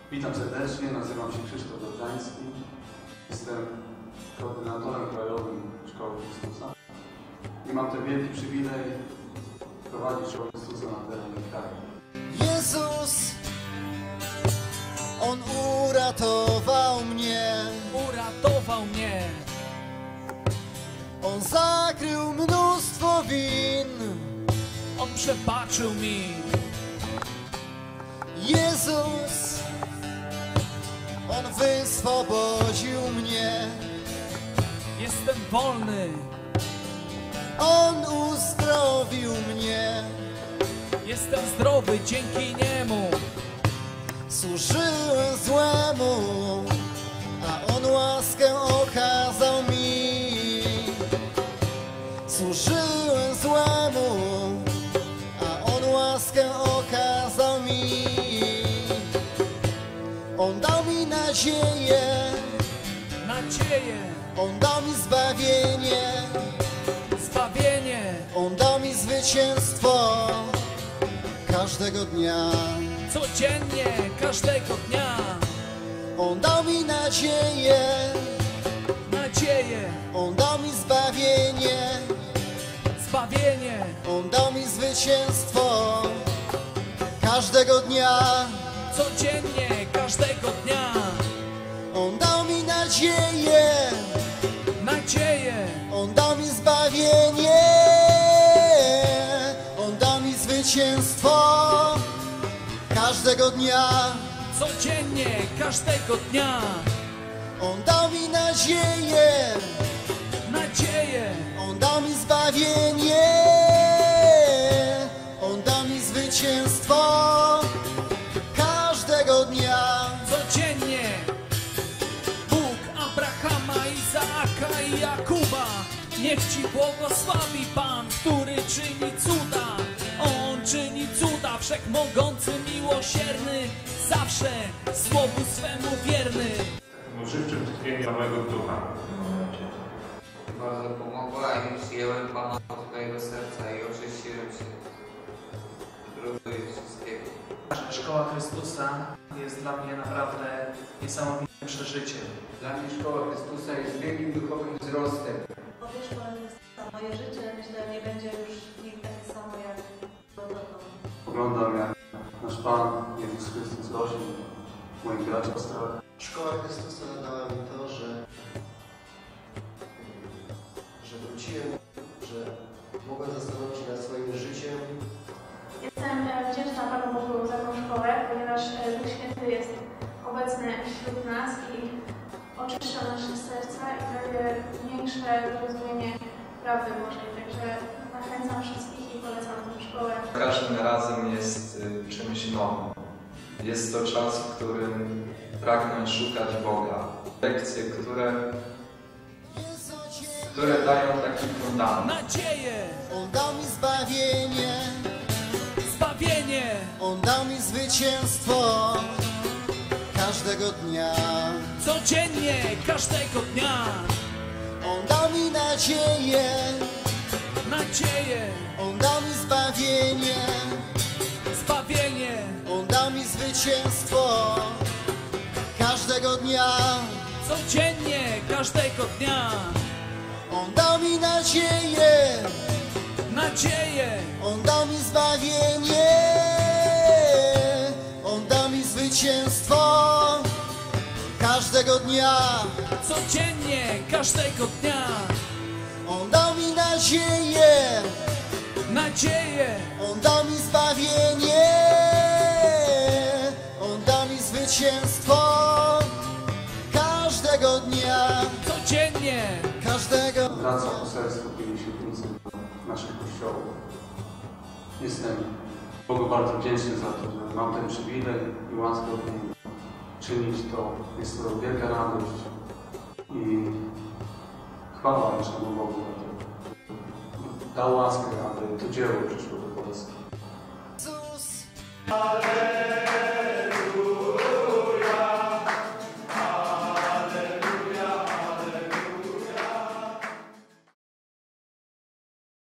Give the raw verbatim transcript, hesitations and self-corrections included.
Witam serdecznie, nazywam się Krzysztof Dobrzański. Jestem koordynatorem krajowym Szkoły Chrystusa i mam ten wielki przywilej prowadzić Szkołę Chrystusa na terenie kraju. Jezus, On uratował mnie, uratował mnie. On zakrył mnóstwo win, On przebaczył mi. Jezus, On wyswobodził mnie, Jestem wolny, On uzdrowił mnie. jestem zdrowy dzięki Niemu. Służyłem złemu, a On łaskę okazał mi. Służyłem złemu, a On łaskę okazał mi. On dał mi nadzieję, Nadzieję, On dał mi zbawienie, zbawienie, On dał mi zwycięstwo każdego dnia. codziennie, każdego dnia. On dał mi nadzieję, Nadzieję, On dał mi zbawienie, zbawienie, On dał mi zwycięstwo każdego dnia. codziennie, każdego dnia. On dał mi nadzieję, Nadzieję, On dał mi zbawienie, On dał mi zwycięstwo każdego dnia. codziennie, każdego dnia. On dał mi nadzieję, Nadzieję, On dał mi zbawienie, On dał mi zwycięstwo każdego dnia. codziennie. Bóg Abrahama, Izaaka i Jakuba, niech Ci błogosławi Pan, który czyni cuda. On czyni cuda, wszechmogący, miłosierny, zawsze słowu swemu wierny. Używczym tkwienie nowego ducha. Bardzo pomogła i przyjęłem Pana do swojego serca i oczyściłem się. Próbuję wszystkiego. Szkoła Chrystusa jest dla mnie naprawdę niesamowitym przeżyciem. Dla mnie Szkoła Chrystusa jest wielkim duchowym wzrostem. Po tej szkole moje życie, myślę, nie będzie już nigdy takie samo jak było dotąd. Oglądam, jak nasz Pan Jezus Chrystus rośnie w moich braciach siostrach. Szkoła Chrystusa dała mi to, że, że wróciłem, że mogłem zastanowić się nad swoim życiem. Jestem wdzięczna Panu Bogu za tą szkołę, ponieważ Duch Święty jest obecny wśród nas i oczyszcza nasze serca i daje większe zrozumienie prawdy Bożej. Także zachęcam wszystkich i polecam tę szkołę. Za każdym razem jest y, czymś nowym. Jest to czas, w którym pragnę szukać Boga. Lekcje, które, które dają taki fundament. Nadzieję, On dał mi zbawienie, zbawienie, On dał mi zwycięstwo każdego dnia. codziennie, każdego dnia. On dał mi nadzieję, Nadzieję, On dał mi zbawienie, zbawienie, On dał mi zwycięstwo każdego dnia. codziennie, każdego dnia. On dał mi nadzieję, Nadzieję, On dał mi zbawienie, On dał mi zwycięstwo każdego dnia. codziennie, każdego dnia. On dał mi nadzieję, Nadzieję, On dał mi zbawienie, On dał mi zwycięstwo każdego dnia. codziennie. Każdego Wraca poselstwo pięćdziesiętnicy do naszych kościołów. Jestem Bogu bardzo wdzięczny za to, że mam ten przywilej i łaskę od Niego czynić to. Jest to wielka radość i chwała naszemu Bogu za to. Dał łaskę, aby to dzieło przyszło do